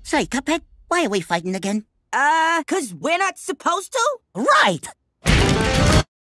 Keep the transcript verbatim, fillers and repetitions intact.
Say, Cuphead, why are we fighting again? Uh, 'cause we're not supposed to? Right!